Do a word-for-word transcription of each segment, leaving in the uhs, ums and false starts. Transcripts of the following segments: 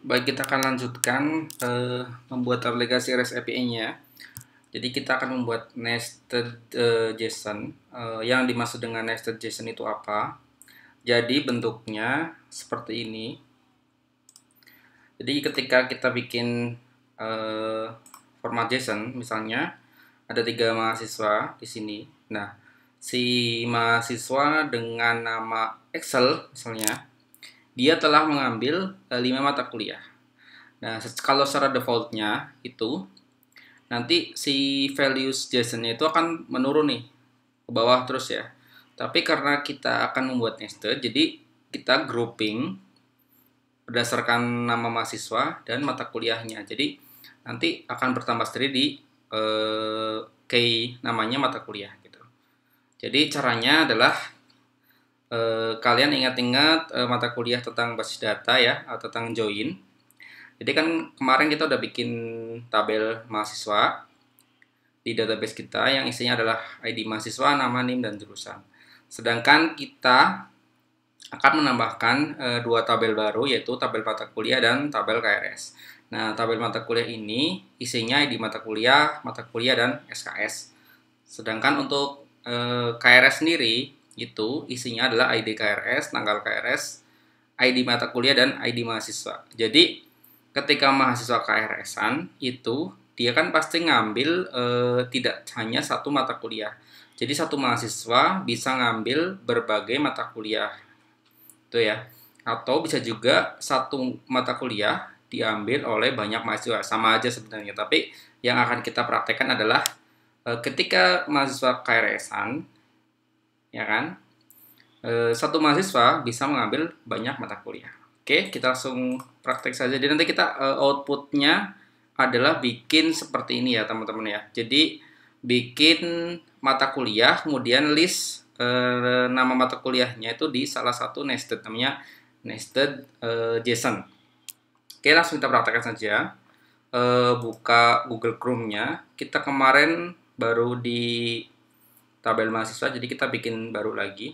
Baik, kita akan lanjutkan uh, membuat aplikasi REST A P I-nya. Jadi kita akan membuat nested uh, JSON. Uh, yang dimaksud dengan nested JSON itu apa? Jadi bentuknya seperti ini. Jadi ketika kita bikin uh, format JSON, misalnya ada tiga mahasiswa di sini. Nah, si mahasiswa dengan nama Excel misalnya, dia telah mengambil uh, lima mata kuliah. Nah, kalau secara defaultnya itu nanti si values JSON-nya itu akan menurun nih ke bawah terus ya. Tapi karena kita akan membuat nested, jadi kita grouping berdasarkan nama mahasiswa dan mata kuliahnya. Jadi nanti akan bertambah sendiri di eh, key namanya mata kuliah gitu. Jadi caranya adalah eh, kalian ingat-ingat eh, mata kuliah tentang basis data ya, atau tentang join. Jadi kan kemarin kita udah bikin tabel mahasiswa di database kita yang isinya adalah I D mahasiswa, nama, N I M, dan jurusan. Sedangkan kita akan menambahkan e, dua tabel baru, yaitu tabel mata kuliah dan tabel K R S. Nah, tabel mata kuliah ini isinya I D mata kuliah, mata kuliah, dan S K S. Sedangkan untuk e, K R S sendiri, itu isinya adalah I D K R S, tanggal K R S, I D mata kuliah, dan I D mahasiswa. Jadi, ketika mahasiswa K R S-an itu dia kan pasti ngambil e, tidak hanya satu mata kuliah. Jadi satu mahasiswa bisa ngambil berbagai mata kuliah. Itu ya. Atau bisa juga satu mata kuliah diambil oleh banyak mahasiswa. Sama aja sebenarnya, tapi yang akan kita praktekkan adalah e, ketika mahasiswa K R S-an ya kan, e, satu mahasiswa bisa mengambil banyak mata kuliah. Oke, kita langsung praktek saja. Jadi nanti kita uh, outputnya adalah bikin seperti ini ya teman-teman ya. Jadi bikin mata kuliah, kemudian list uh, nama mata kuliahnya itu di salah satu nested, namanya nested uh, JSON. Oke, langsung kita praktekkan saja. Uh, buka Google Chrome-nya. Kita kemarin baru di tabel mahasiswa, jadi kita bikin baru lagi.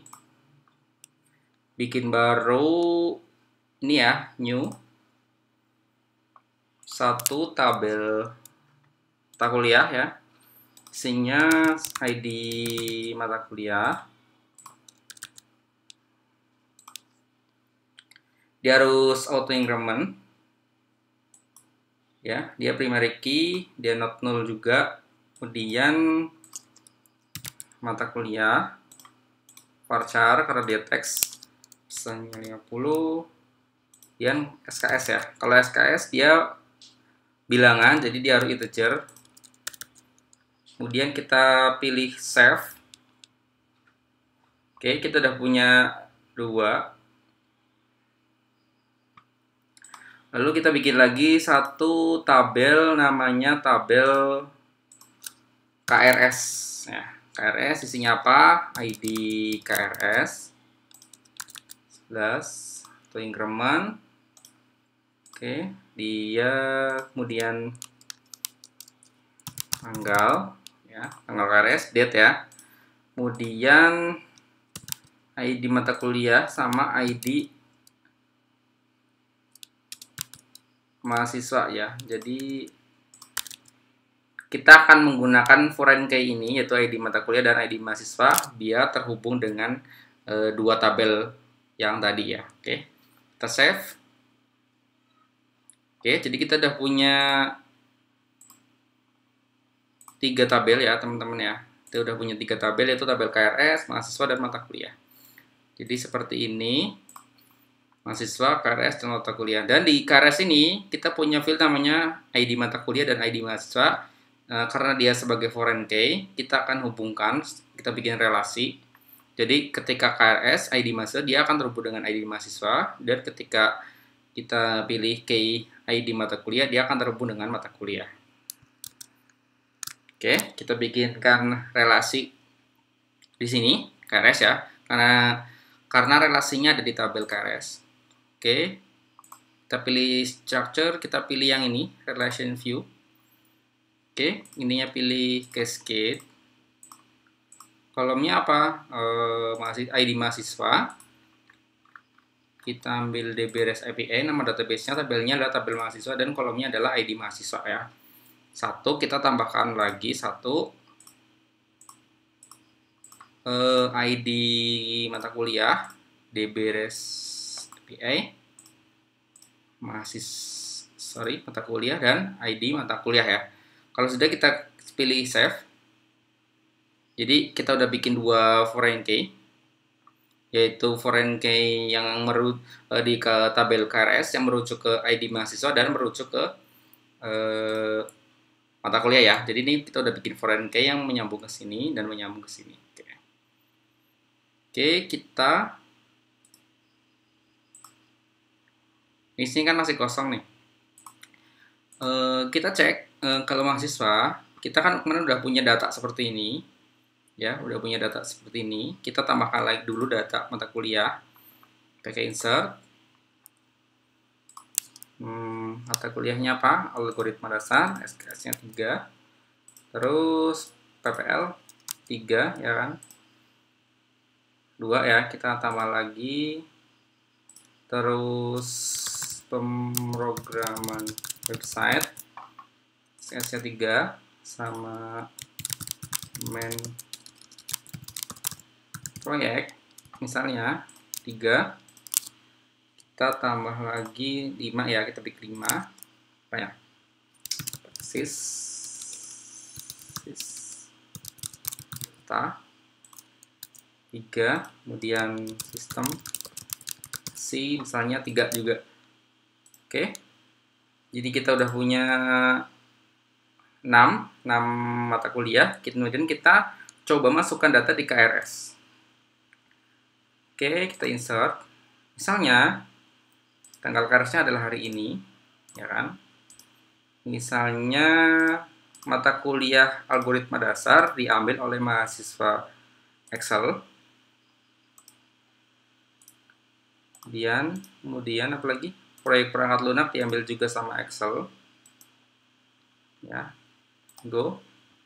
Bikin baru ini ya, new satu tabel mata kuliah ya, isinya I D mata kuliah. Dia harus auto increment ya, dia primary key, dia not null juga. Kemudian mata kuliah varchar karena dia teks, misalnya lima puluh. Kemudian S K S ya. Kalau S K S dia bilangan, jadi dia harus integer. Kemudian kita pilih save. Oke, kita udah punya dua. Lalu kita bikin lagi satu tabel, namanya tabel K R S ya. K R S isinya apa? I D K R S sebelas atau increment. Oke, dia kemudian tanggal ya, tanggal K R S, date ya. Kemudian I D mata kuliah sama I D mahasiswa ya. Jadi kita akan menggunakan foreign key ini, yaitu I D mata kuliah dan I D mahasiswa, biar terhubung dengan e, dua tabel yang tadi ya. Oke, kita save. Oke, jadi kita udah punya tiga tabel ya teman-teman ya. Kita udah punya tiga tabel, yaitu tabel K R S, mahasiswa, dan mata kuliah. Jadi seperti ini, mahasiswa, K R S, dan mata kuliah. Dan di K R S ini kita punya field namanya I D mata kuliah dan I D mahasiswa. E, karena dia sebagai foreign key, kita akan hubungkan, kita bikin relasi. Jadi ketika K R S, I D mahasiswa, dia akan terhubung dengan I D mahasiswa. Dan ketika kita pilih key I D mata kuliah, dia akan terhubung dengan mata kuliah. Oke, kita bikinkan relasi di sini K R S ya, karena karena relasinya ada di tabel K R S. Oke, kita pilih structure, kita pilih yang ini, relation view. Oke, ininya pilih cascade. Kolomnya apa? E, I D mahasiswa. kita ambil D B REST A P I, nama database-nya, tabelnya adalah tabel mahasiswa, dan kolomnya adalah I D mahasiswa ya. Satu, kita tambahkan lagi satu eh, I D mata kuliah, D B REST A P I, mahasiswa, sorry, mata kuliah, dan I D mata kuliah ya. Kalau sudah, kita pilih save. Jadi kita udah bikin dua foreign key, yaitu foreign key yang merujuk di ke tabel K R S yang merujuk ke I D mahasiswa dan merujuk ke eh, mata kuliah ya. Jadi ini kita udah bikin foreign key yang menyambung ke sini dan menyambung ke sini. Oke, Oke kita di sini kan masih kosong nih. Eh, kita cek eh, kalau mahasiswa, kita kan kemarin udah punya data seperti ini. Ya, udah punya data seperti ini. Kita tambahkan lagi dulu data mata kuliah pakai insert. Hmm, mata kuliahnya apa? Algoritma dasar, S K S-nya tiga. Terus P P L tiga ya kan? dua ya, kita tambah lagi. Terus pemrograman website, S K S-nya tiga, sama main proyek misalnya tiga, kita tambah lagi lima ya, kita bikin lima apa ya, sis sis kita tiga, kemudian sistem si misalnya tiga juga. Oke, jadi kita udah punya enam mata kuliah, kemudian kita coba masukkan data di K R S. Oke, kita insert. Misalnya, tanggal K R S-nya adalah hari ini, ya kan? Misalnya, mata kuliah algoritma dasar diambil oleh mahasiswa Excel. Kemudian, kemudian apa lagi? Proyek perangkat lunak diambil juga sama Excel. Ya, go.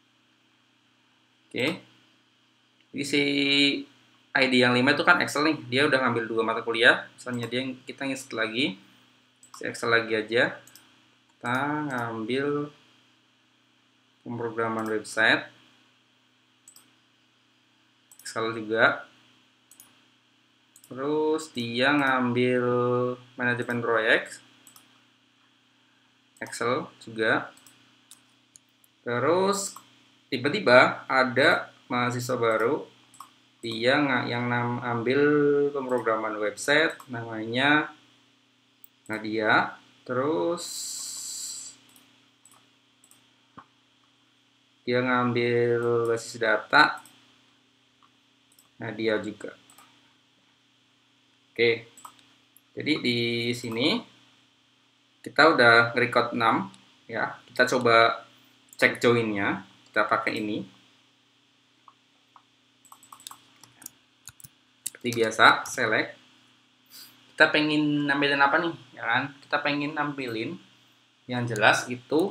Oke. Jadi si I D yang lima itu kan Excel nih, dia udah ngambil dua mata kuliah, misalnya dia kita insert lagi, si Excel lagi aja, kita ngambil pemrograman website, Excel juga, terus dia ngambil manajemen proyek, Excel juga, terus tiba-tiba ada mahasiswa baru, dia yang ambil pemrograman website, namanya Nadia, terus dia ngambil basis data Nadia juga. Oke, jadi di sini kita udah nge-record enam ya. Kita coba cek joinnya, kita pakai ini. Seperti biasa, select. Kita pengen nampilin apa nih, ya kan? Kita pengen nampilin yang jelas itu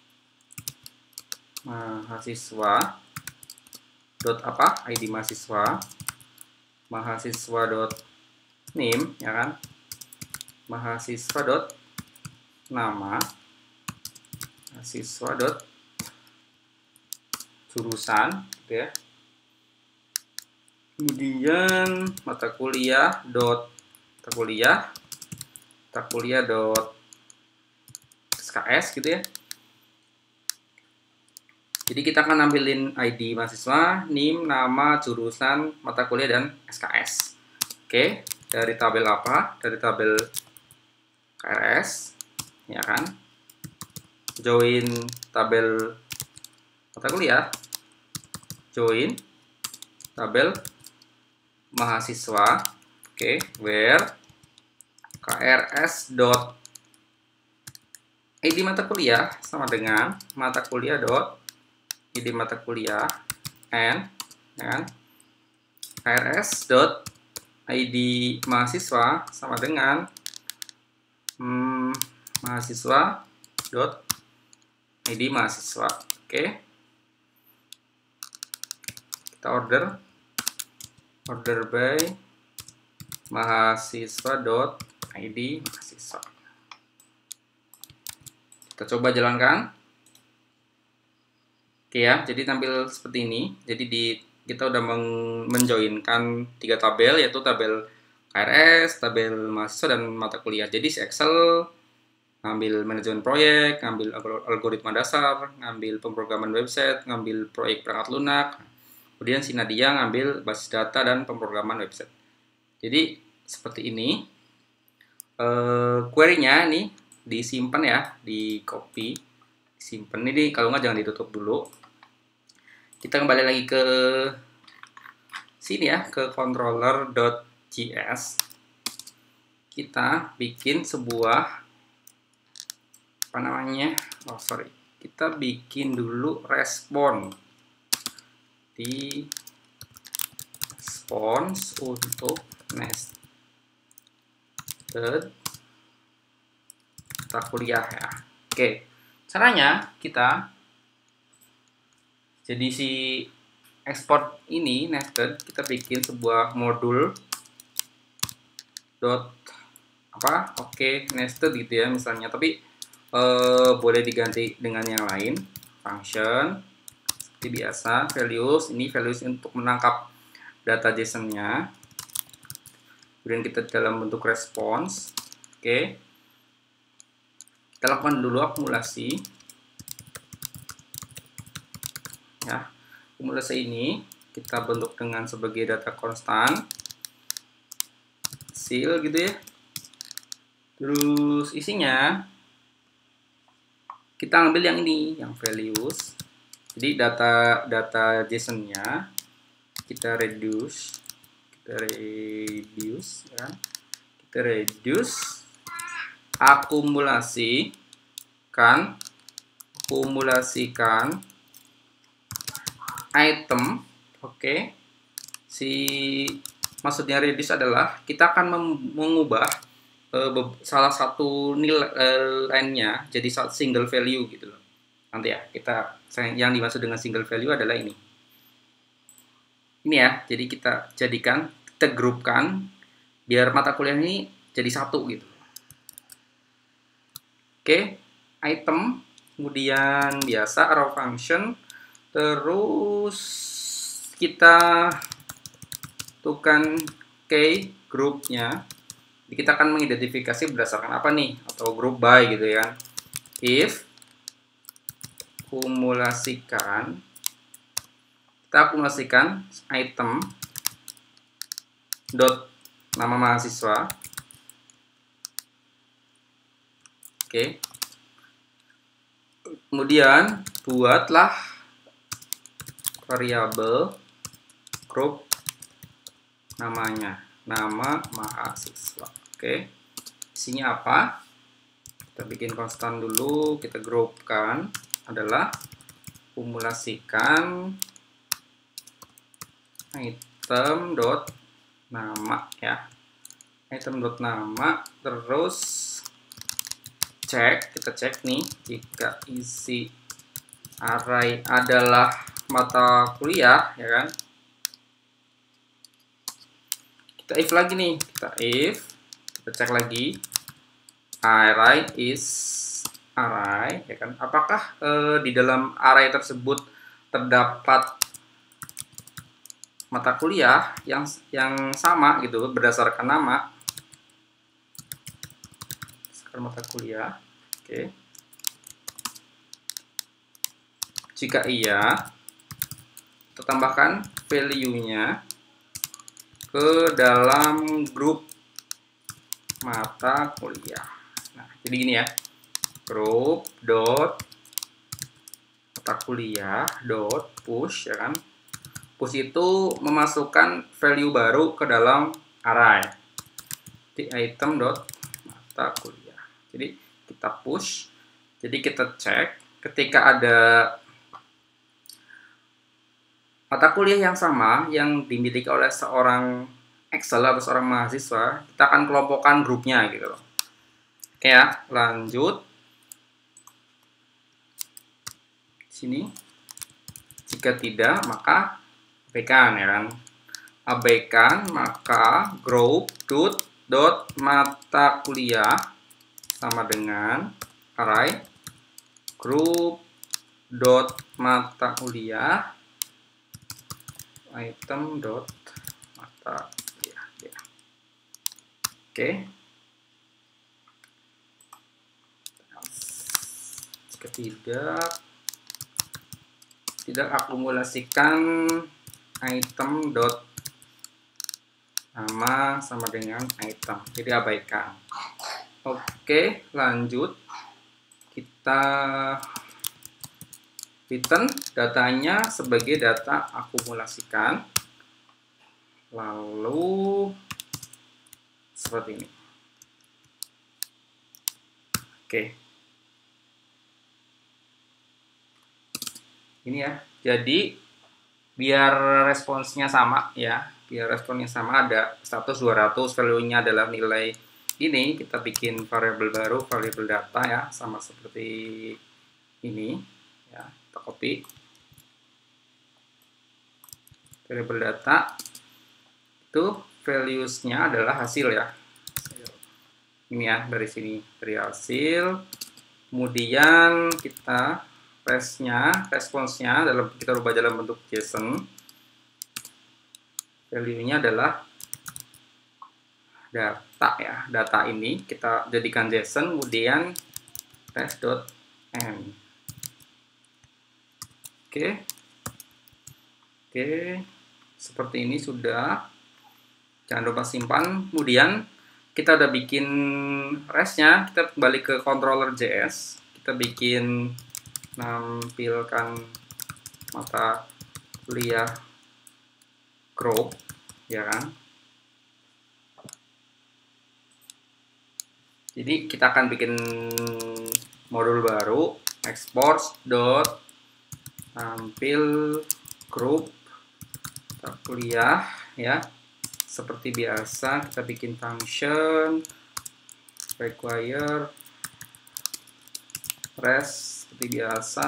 mahasiswa dot apa? I D mahasiswa, mahasiswa dot name, ya kan? Mahasiswa dot nama, mahasiswa dot jurusan, gitu ya. Kemudian mata kuliah dot mata kuliah mata kuliah dot S K S gitu ya. Jadi kita akan nampilin I D mahasiswa, N I M, nama, jurusan, mata kuliah, dan S K S. Oke, dari tabel apa? Dari tabel K R S, ya kan? Join tabel mata kuliah, join tabel mahasiswa. Oke, where K R S dot I D mata kuliah sama dengan mata kuliah dot I D mata kuliah and, ya kan? K R S dot I D mahasiswa sama dengan hmm, mahasiswa dot I D mahasiswa. Oke, kita order order by mahasiswa.id mahasiswa. Kita coba jalankan. Oke ya, jadi tampil seperti ini. Jadi di kita udah menjoinkan tiga tabel, yaitu tabel K R S, tabel mahasiswa, dan mata kuliah. Jadi si Excel ngambil manajemen proyek, ngambil algoritma dasar, ngambil pemrograman website, ngambil proyek perangkat lunak. Kemudian si Nadia ngambil basis data dan pemrograman website. Jadi seperti ini. E, query-nya nih disimpan ya, di copy, simpan ini. Kalau nggak jangan ditutup dulu. Kita kembali lagi ke sini ya, ke controller.js. Kita bikin sebuah apa namanya? Oh sorry, kita bikin dulu respon di response untuk nested mata kuliah ya. Oke, caranya kita jadi si export ini nested, kita bikin sebuah modul dot apa oke nested gitu ya misalnya, tapi eh, boleh diganti dengan yang lain, function seperti biasa, values ini values untuk menangkap data JSON-nya, kemudian kita dalam bentuk response. Oke, kita lakukan dulu akumulasi ya. Akumulasi ini kita bentuk dengan sebagai data konstan hasil gitu ya. Terus isinya kita ambil yang ini, yang values. Jadi data data JSON-nya kita reduce, kita reduce ya. Kita reduce akumulasi kan akumulasikan item. Oke, okay. Si maksudnya reduce adalah kita akan mengubah uh, salah satu nilai uh, lainnya jadi single value gitu loh. Nanti ya, kita yang dimaksud dengan single value adalah ini. Ini ya, jadi kita jadikan, kita grupkan biar mata kuliah ini jadi satu gitu. Oke, item, kemudian biasa arrow function, terus kita tentukan key grupnya. Jadi kita akan mengidentifikasi berdasarkan apa nih, atau group by gitu ya. If kumulasikan, kita akumulasikan item dot nama mahasiswa. Oke. Kemudian buatlah variabel group namanya, nama mahasiswa. Oke. Isinya apa? Kita bikin konstan dulu, kita groupkan adalah kumulasikan item dot nama ya, item dot nama, terus cek, kita cek nih jika isi array adalah mata kuliah ya kan, kita if lagi nih, kita if, kita cek lagi array is array ya kan, apakah eh, di dalam array tersebut terdapat mata kuliah yang yang sama gitu berdasarkan nama, berdasarkan mata kuliah. Oke, jika iya, kita tambahkan value-nya ke dalam grup mata kuliah. Nah, jadi gini ya, group dot mata kuliah dot push ya kan. Push itu memasukkan value baru ke dalam array di item dot mata kuliah. Jadi kita push, jadi kita cek ketika ada mata kuliah yang sama yang dimiliki oleh seorang Excel atau seorang mahasiswa, kita akan kelompokkan grupnya gitu loh. Oke ya, lanjut sini. Jika tidak, maka abaikan ya kan. abaikan, maka group dot dot mata kuliah sama dengan array group dot mata kuliah item dot mata kuliah. Ya. Oke. Jika tidak tidak akumulasikan item dot nama sama dengan item, jadi abaikan. Oke, lanjut kita return datanya sebagai data akumulasikan, lalu seperti ini. Oke, ini ya, jadi biar responsnya sama ya, biar responnya sama, ada status dua ratus, value-nya adalah nilai ini, kita bikin variabel baru, variabel data ya, sama seperti ini ya, kita copy variabel data, itu values-nya adalah hasil ya, ini ya, dari sini dari hasil, kemudian kita res-nya, responsnya dalam kita rubah dalam bentuk JSON, value-nya adalah data ya, data ini kita jadikan JSON, kemudian res.m. Oke, oke, seperti ini sudah. Jangan lupa simpan. Kemudian kita udah bikin res-nya, kita kembali ke controller.js, kita bikin nampilkan mata kuliah group ya kan. Jadi kita akan bikin modul baru, export dot tampil group mata kuliah ya. Seperti biasa kita bikin function require res seperti biasa,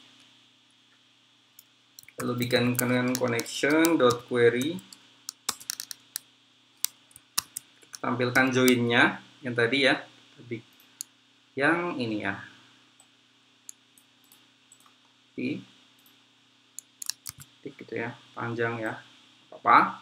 lalu bikin connection dot query, tampilkan join-nya yang tadi ya, yang ini ya, titik gitu ya, panjang ya, apa-apa.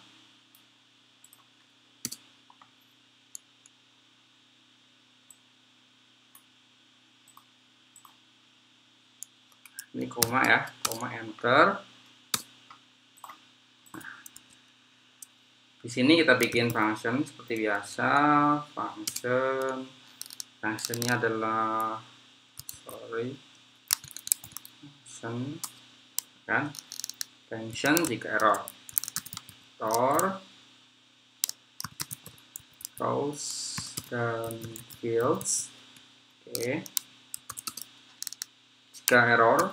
Ini koma ya, koma enter. Di sini kita bikin function seperti biasa, function, functionnya adalah sorry, function kan, function jika error, store, rows dan fields. Oke, jika error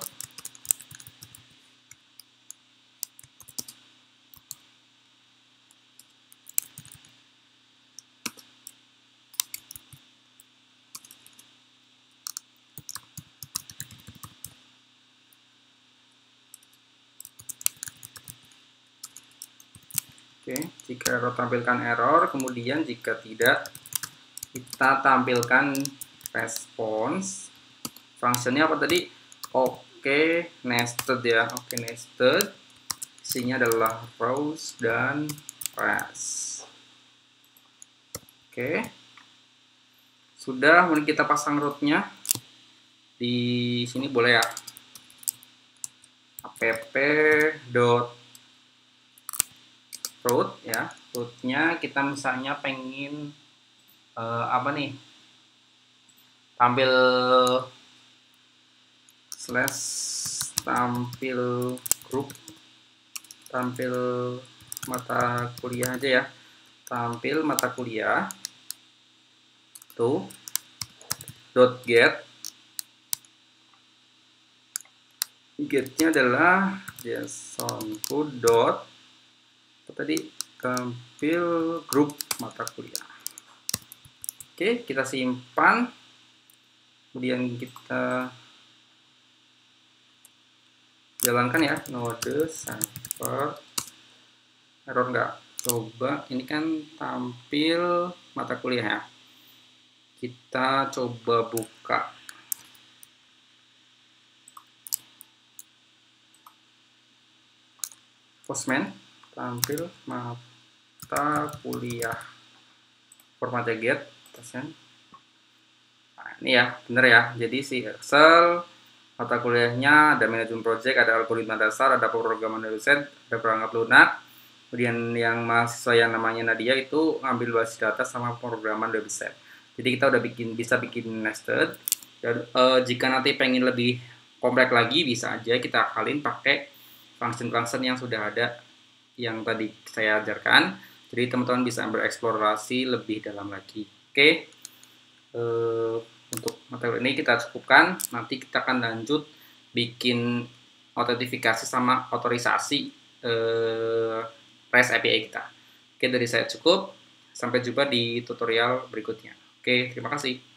Oke, jika error tampilkan error, kemudian jika tidak kita tampilkan response. Fungsinya apa tadi? Oke, nested ya. Oke, nested. Isinya adalah rows dan res. Oke. Sudah, kemudian kita pasang root-nya. Di sini boleh ya. app dot root ya, rootnya kita misalnya pengen uh, apa nih, tampil slash tampil grup, tampil mata kuliah aja ya, tampil mata kuliah tuh dot get, getnya adalah json code dot tadi tampil grup mata kuliah. Oke, kita simpan, kemudian kita jalankan ya, node server, error enggak, coba, ini kan tampil mata kuliah ya. Kita coba buka Postman, tampil mata kuliah formatnya get, nah, ini ya, bener ya. Jadi si Excel mata kuliahnya ada manajemen project, ada algoritma dasar, ada pemrograman riset, ada perangkat lunak. Kemudian yang mahasiswa yang namanya Nadia itu ngambil basis data sama pemrograman website. Jadi kita udah bikin bisa bikin nested. Dan uh, jika nanti pengen lebih kompleks lagi bisa aja kita akalin pakai function-function yang sudah ada yang tadi saya ajarkan. Jadi teman-teman bisa bereksplorasi lebih dalam lagi. Oke. Okay? Uh, untuk materi ini kita cukupkan. Nanti kita akan lanjut bikin autentifikasi sama otorisasi uh, REST A P I kita. Oke, dari saya cukup. Sampai jumpa di tutorial berikutnya. Oke, terima kasih.